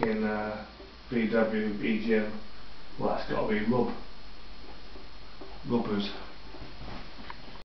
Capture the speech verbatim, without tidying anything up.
in uh, V W, E G M, well that's got to be rub, rubbers.